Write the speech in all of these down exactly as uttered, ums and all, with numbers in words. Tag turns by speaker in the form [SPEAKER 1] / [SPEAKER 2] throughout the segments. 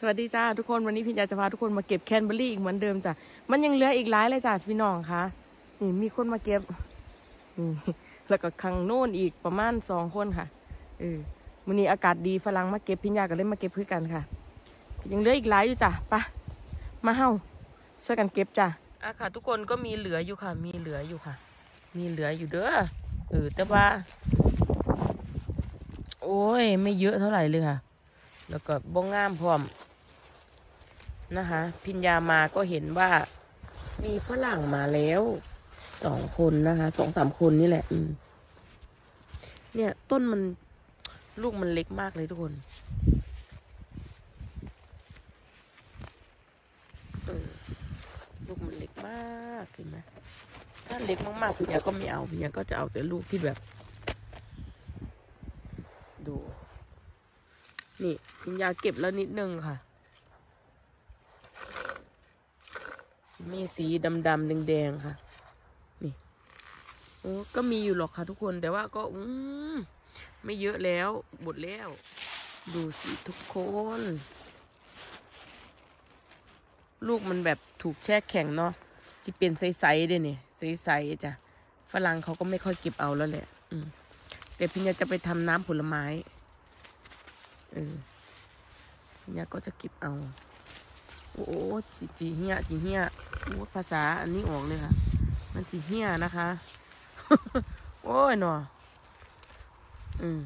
[SPEAKER 1] สวัสดีจ้าทุกคนวันนี้พี่ยาจะพาทุกคนมาเก็บแคนเบอร์รี่อีกเหมือนเดิมจ้ะมันยังเหลืออีกหลายเลยจ้ะพี่น้องคะนี่มีคนมาเก็บนี่แล้วก็ข้างโน่นอีกประมาณสองคนค่ะเออวันนี้อากาศดีฝรั่งมาเก็บพี่ยาก็เลยมาเก็บเพื่อกันค่ะยังเหลืออีกหลายอยู่จ้ะไปมาเฮ้าช่วยกันเก็บจ้ะอ่ะค่ะทุกคนก็มีเหลืออยู่ค่ะมีเหลืออยู่ค่ะมีเหลืออยู่เด้อเออแต่ว่าโอ้ยไม่เยอะเท่าไหร่เลยค่ะแล้วก็บ้องงามพร้อมนะคะพิญญามาก็เห็นว่ามีฝรั่งมาแล้วสองคนนะคะสองสามคนนี่แหละอืมเนี่ยต้นมันลูกมันเล็กมากเลยทุกคนเออลูกมันเล็กมากเห็นไหมถ้าเล็กมากๆพิญญาก็ไม่เอาพิญญาก็จะเอาแต่ลูกที่แบบดูนี่พิญญาเก็บแล้วนิดนึงค่ะมีสีดำดำแดงแดงค่ะนี่โอ้ก็มีอยู่หรอกค่ะทุกคนแต่ว่าก็อืมไม่เยอะแล้วหมดแล้วดูสิทุกคนลูกมันแบบถูกแช่แข็งเนาะที่เป็นใสๆด้วยเนี่ยใสๆจ้ะฝรั่งเขาก็ไม่ค่อยเก็บเอาแล้วแหละอืมแต่พี่ยาจะไปทำน้ำผลไม้เออพี่ยาก็จะเก็บเอาโอ้จีจีเฮียจีเฮียโอ้ภาษาอันนี้ออกเลยค่ะมันจีเฮียนะคะ โอ้ยหนออืม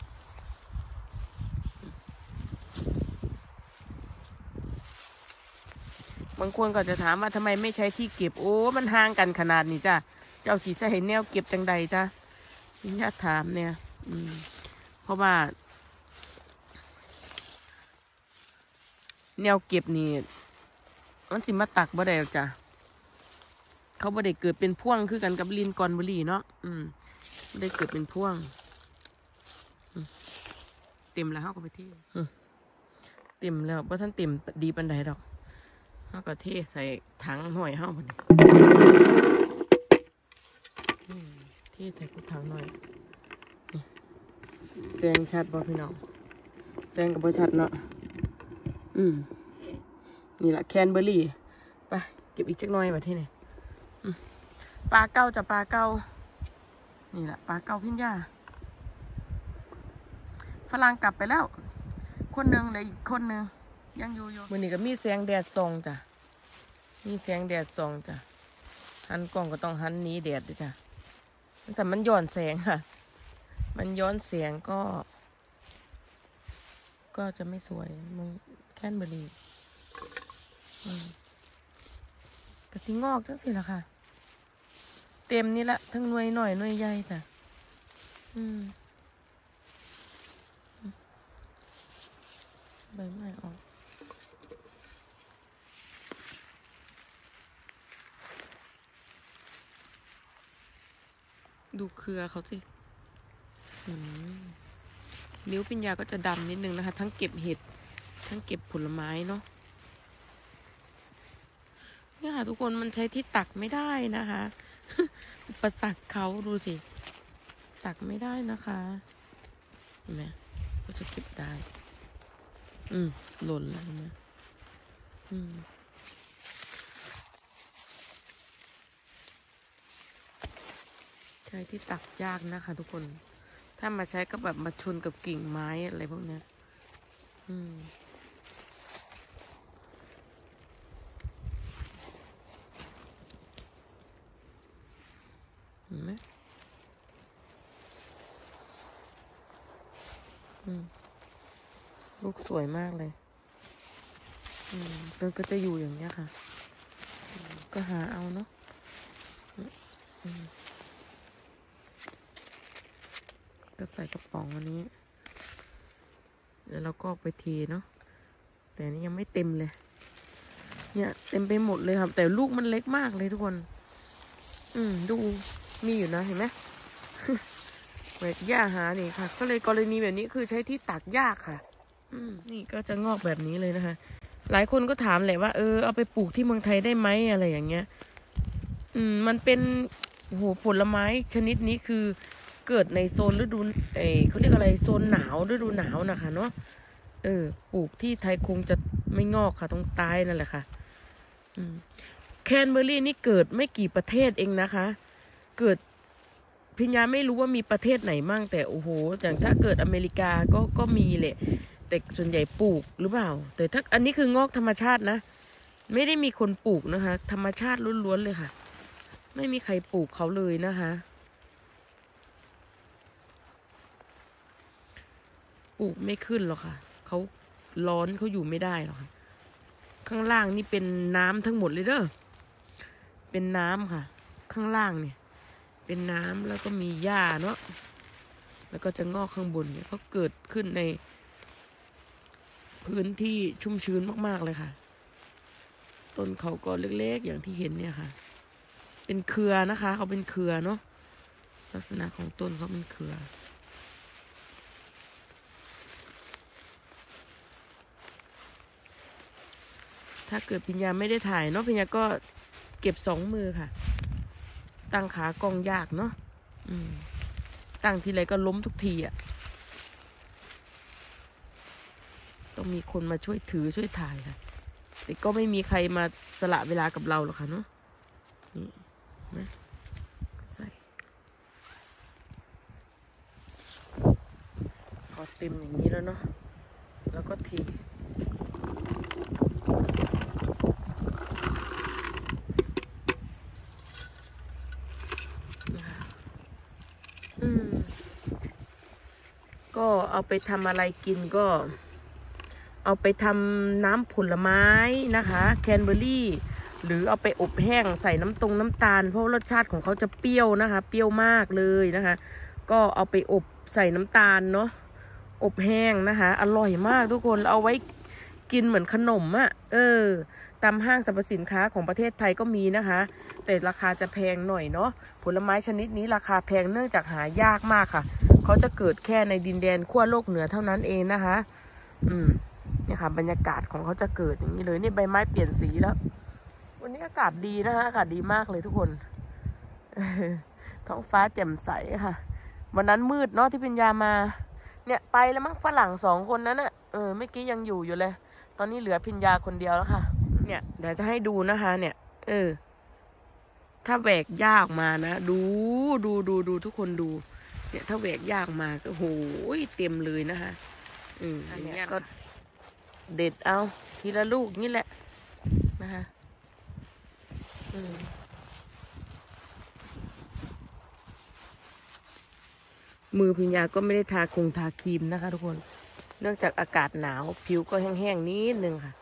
[SPEAKER 1] บางคนก็จะถามว่าทำไมไม่ใช้ที่เก็บโอ้มันห่างกันขนาดนี้จ้ะเจ้าจีใส่แนวเก็บจังใดจ้ะพี่ญาติถามเนี่ยอืมเพราะว่าแนวเก็บนี่มันสิมาตักบ่ได้หรอกจ้ะเขาบ่ได้เกิดเป็นพ่วงคือกันกับลินกอนบุรีเนาะอืมไม่ได้เกิดเป็นพ่วงเต็มแล้วเขาก็ไปเทเต็มแล้วเพราะท่านเต็มดีปันใดดอกเขาก็เทใส่ถังหน่อยเฮ้ามันเทใส่กุถังหน่อยแสงชัดบ่พี่น้องแสงกับบ่ชัดเนาะอืมนี่แหละแคนเบอร์รี่ไปเก็บอีกจักหน่อยมาที่ไหนปลาเก้าจะปลาเก้านี่แหละปลาเก้าพิญญาฝรั่งกลับไปแล้วคนหนึ่งเลยอีกคนหนึ่งยังอยู่อยู่วันนี้ก็มีแสงแดดส่องจ้ะมีแสงแดดส่องจ้ะหันกล้องก็ต้องหันหนีแดดด้วยจ้ะมันแต่มันย้อนแสงค่ะมันย้อนแสงก็ก็จะไม่สวยมึงแคนเบอร์รี่กระชิงงอกจังสิล่ะค่ะเต็มนี่ละทั้งหน่วยหน่อยหน่วยใหญ่จ้ะอืมใบไม้ออกดูเครือเขาสินิ้วปิญญาก็จะดำนิดนึงนะคะทั้งเก็บเห็ดทั้งเก็บผลไม้เนาะเนี่ยค่ะทุกคนมันใช้ที่ตักไม่ได้นะคะ อุปสรรคเขาดูสิตักไม่ได้นะคะเห็นไหมก็จะเก็บได้อืมหล่นแล้วเห็นไหมอืมใช้ที่ตักยากนะคะทุกคนถ้ามาใช้ก็แบบมาชนกับกิ่งไม้อะไรพวกนี้อืมเห็นไหมอืมลูกสวยมากเลยอืมมันก็จะอยู่อย่างเงี้ยค่ะก็หาเอาเนาะก็ใส่กระป๋องอันนี้แล้วเราก็ไปเทเนาะแต่นี่ยังไม่เต็มเลยเนี่ยเต็มไปหมดเลยครับแต่ลูกมันเล็กมากเลยทุกคนอืมดูมีอยู่นะเห็นไหมแหวกหญ้าหานี่ค่ะก็เลยกรณีแบบนี้คือใช้ที่ตักยากค่ะอืมนี่ก็จะงอกแบบนี้เลยนะคะหลายคนก็ถามแหละว่าเออเอาไปปลูกที่เมืองไทยได้ไหมอะไรอย่างเงี้ยอืมมันเป็นโหผลไม้ชนิดนี้คือเกิดในโซนฤดูเออเขาเรียกอะไรโซนหนาวฤดูหนาวนะคะเนาะเออปลูกที่ไทยคงจะไม่งอกค่ะต้องตายนั่นแหละค่ะแคนเบอร์รี่นี่เกิดไม่กี่ประเทศเองนะคะเกิดพิญญาไม่รู้ว่ามีประเทศไหนมั่งแต่โอ้โหอย่างถ้าเกิดอเมริกาก็ก็มีแหละแต่ส่วนใหญ่ปลูกหรือเปล่าแต่ถ้าอันนี้คืองอกธรรมชาตินะไม่ได้มีคนปลูกนะคะธรรมชาติล้วนๆเลยค่ะไม่มีใครปลูกเขาเลยนะคะปลูกไม่ขึ้นหรอกค่ะเขาร้อนเขาอยู่ไม่ได้หรอกค่ะข้างล่างนี่เป็นน้ำทั้งหมดเลยเด้อเป็นน้ำค่ะข้างล่างเนี่ยเป็นน้ำแล้วก็มีหญ้าเนาะแล้วก็จะงอกข้างบนเนี่ยเขาเกิดขึ้นในพื้นที่ชุ่มชื้นมากๆเลยค่ะต้นเขาก็เล็กๆอย่างที่เห็นเนี่ยค่ะเป็นเครือนะคะเขาเป็นเครือเนาะลักษณะของต้นเขาเป็นเครือถ้าเกิดพิญญาไม่ได้ถ่ายเนาะพิญญาก็เก็บสองมือค่ะตั้งขากองยากเนาะตั้งทีไรก็ล้มทุกทีอ่ะต้องมีคนมาช่วยถือช่วยถ่ายค่ะแต่ก็ไม่มีใครมาสละเวลากับเราหรอกค่ะเนาะนี่นะใส่พอเต็มอย่างนี้แล้วเนาะแล้วก็ทีก็เอาไปทำอะไรกินก็เอาไปทำน้ำผลไม้นะคะแคนเบอร์รี่หรือเอาไปอบแห้งใส่น้ำตรงน้ำตาลเพราะรสชาติของเขาจะเปรี้ยวนะคะเปรี้ยวมากเลยนะคะก็เอาไปอบใส่น้ำตาลเนาะอบแห้งนะคะอร่อยมากทุกคนเอาไว้กินเหมือนขนมอะ่ะเออตามห้างสรรพสินค้าของประเทศไทยก็มีนะคะแต่ราคาจะแพงหน่อยเนาะผลไม้ชนิดนี้ราคาแพงเนื่องจากหายากมากค่ะเขาจะเกิดแค่ในดินแดนขั้วโลกเหนือเท่านั้นเองนะคะอืมเนี่ยค่ะบรรยากาศของเขาจะเกิดอย่างนี้เลยนี่ใบไม้เปลี่ยนสีแล้ววันนี้อากาศดีนะคะอากาศดีมากเลยทุกคนท้องฟ้าแจ่มใสค่ะวันนั้นมืดเนาะที่พิญญามาเนี่ยไปแล้วมั้งฝรั่งสองคนนั้นน่ะเออเมื่อกี้ยังอยู่อยู่เลยตอนนี้เหลือพิญญาคนเดียวแล้วค่ะเนี่ยเดี๋ยวจะให้ดูนะคะเนี่ยเออถ้าแหวกยากมานะดูดูดูดูทุกคนดูเนี่ยถ้าแหวกยากมาก็โหยเต็มเลยนะคะอืมอันนี้ก็เด็ดเอาทีละลูกนี่แหละนะคะอืมมือพิญญาก็ไม่ได้ทาคงทาครีมนะคะทุกคนเนื่องจากอากาศหนาวผิวก็แห้งๆนิดนึงค่ะ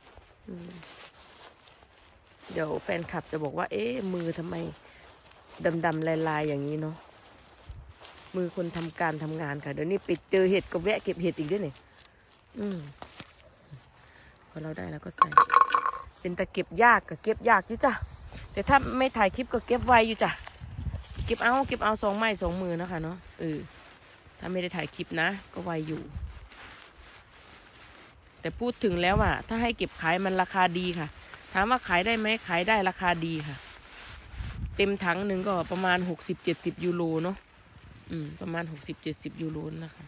[SPEAKER 1] เดี๋ยวแฟนคลับจะบอกว่าเอ๊ะมือทำไมดำๆลายๆอย่างนี้เนาะมือคนทำการทำงานค่ะเดี๋ยวนี้ไปเจอเห็ดก็แวะเก็บเห็ดอีกด้วยเนี่ยอืมพอเราได้แล้วก็ใส่เป็นตะเก็บยากกับเก็บยากอยู่จ้ะแต่ถ้าไม่ถ่ายคลิปก็เก็บไวอยู่จ้ะเก็บเอาเก็บเอาสองไม้สองมือนะคะเนาะเออถ้าไม่ได้ถ่ายคลิปนะก็ไวอยู่แต่พูดถึงแล้วอ่ะถ้าให้เก็บขายมันราคาดีค่ะถามว่าขายได้ไหมขายได้ราคาดีค่ะเต็มถังหนึ่งก็ประมาณหกสิบเจ็ดสิบยูโรเนาะอืมประมาณหกสิบเจ็ดสิบยูโรนะคะ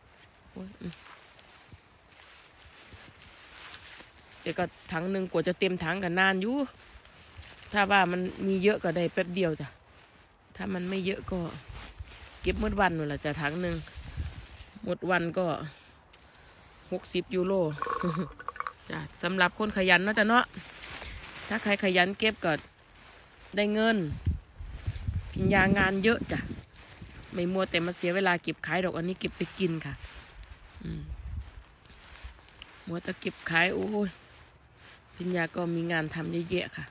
[SPEAKER 1] เดี๋ยวก็ถังหนึ่งกว่าจะเต็มถังกันนานอยู่ถ้าว่ามันมีเยอะก็ได้แป๊บเดียวจ้ะถ้ามันไม่เยอะก็เก็บหมดวันหมดละจ้ะถังหนึ่งหมดวันก็หกสิบยูโรจ้ะสำหรับคนขยันเนาะจ้ะเนาะถ้าใครขยันเก็บก็ได้เงินพิญญางานเยอะจ้ะไม่มัวแต่มาเสียเวลาเก็บขายดอกอันนี้เก็บไปกินค่ะอืมมัวแต่เก็บขายโอ้ยพิญญาก็มีงานทำเยอะแยะค่ะ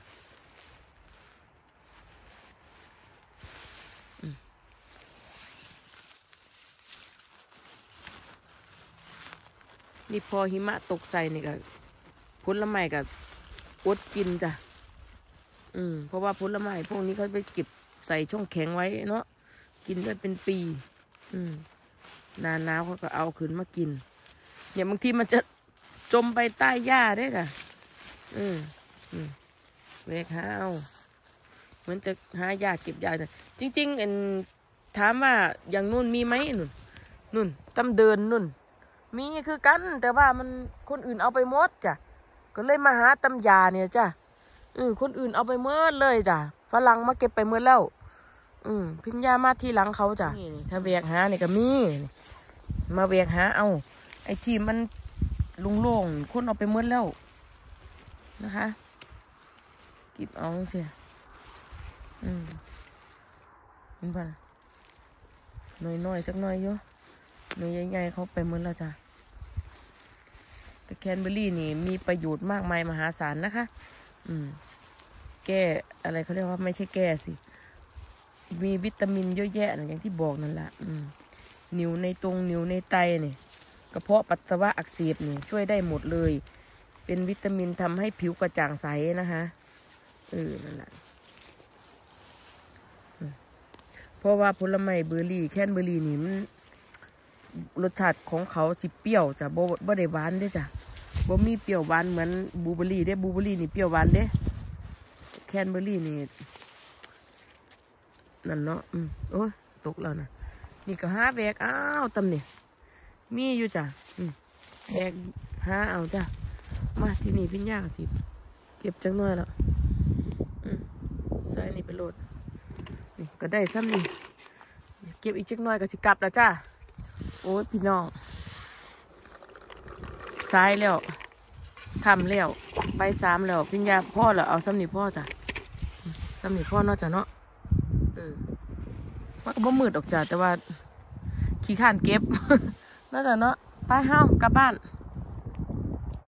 [SPEAKER 1] นี่พอหิมะตกใส่นี่ก็ผลไม้ก็อดกินจ้ะอืมเพราะว่าผลไม้พวกนี้เขาไปเก็บใส่ช่องแข็งไว้เนาะกินได้เป็นปีอืมหน้าหนาวเขาก็เอาขึ้นมากินเนี่ยบางทีมันจะจมไปใต้หญ้าได้ค่ะอืมอืมเวกหาเอาเหมือนจะหาหญ้าเก็บหญ้าจริงๆเอ็นถามว่าอย่างนู่นมีไหมนู่นนู่นตำเดินนู่นมีคือกันแต่ว่ามันคนอื่นเอาไปหมดจ้ะก็เลยมาหาตำยาเนี่ยจ้ะอือคนอื่นเอาไปเมื่อเลยจ้ะฝรั่งมาเก็บไปเมื่อแล้วอืมพิญญามาทีหลังเขาจ้ะถ้าแวกหาเนี่ยก็มีมาแวกหาเอาไอ้ที่มันลุงโล่งคนเอาไปเมื่อแล้วนะคะกิบเอาเสียอืมมันป่ะหน่อยน้อยจักหน่อยเยอะหน่อยใหญ่ๆเขาไปเมื่อแล้วจ้ะแต่แคนเบอร์รี่นี่มีประโยชน์มากมายมหาศาลนะคะอืมแก้อะไรเขาเรียกว่าไม่ใช่แก้สิมีวิตามินเยอะแยะนะอย่างที่บอกนั่นแหละอืมนิ้วในตรงนิ้วในไตนี่กระเพาะปัสสาวะอักเสบนี่ช่วยได้หมดเลยเป็นวิตามินทำให้ผิวกระจ่างใสนะคะเออนั่นแหละเพราะว่าผลไม้เบอร์รี่แคนเบอร์รี่นี่มันรสชาติของเขาสิเปรี้ยวจ้ะบ่บ่ได้หวานเด้จ้ะบ่มีเปรี้ยวหวานเหมือนบลูเบอร์รี่เด้บลูเบอร์รี่นี่เปรี้ยวหวานเด้แคนเบอร์รี่นี่นั่นเนาะอืมโอ้ยตกแล้วนะนี่ก็หาแบกอ้าวตำเนี่ยมีอยู่จ้ะอืมแบกหาเอาจ้ะมาที่นี่พี่ย่าก็สิเก็บจังหน่อยแล้วอืมใส่นี่ไปโหลดนี่ก็ได้ซ้ำนี่เก็บอีกจังหน่อยก็สิกลับแล้วจ้ะโอ้ยพี่น้องซ้ายแล้วทำแล้วไปสามแล้วพี่ย่าพ่อแล้วเอาซ้ำนี่พ่อจ้ะซ้ำนี่พ่อเนาะจ้ะเนาะเออมันก็บ่มืดออกจ้ะแต่ว่าขี้ข้านเก็บ น่าจะเนาะไปห้ามกลับบ้าน